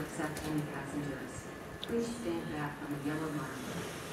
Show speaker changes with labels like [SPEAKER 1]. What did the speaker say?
[SPEAKER 1] accept any passengers. Please stand back on the yellow line.